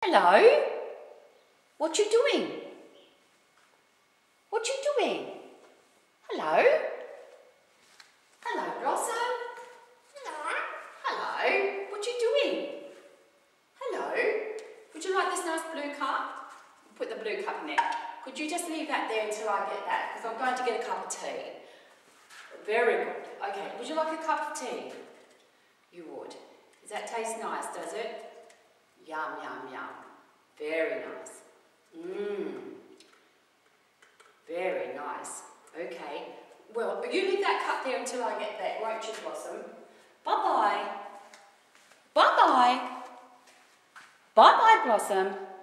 Hello? What you doing? What you doing? Hello? Hello, Blossom? Hello? What you doing? Hello? Would you like this nice blue cup? Put the blue cup in there. Could you just leave that there until I get that? Because I'm going to get a cup of tea. Very good. Okay, would you like a cup of tea? You would. Does that taste nice, does it? Yum, yum, yum. Very nice. Mmm. Very nice. Okay. Well, you leave that cup there until I get that, won't you, Blossom? Bye-bye. Bye-bye. Bye-bye, Blossom.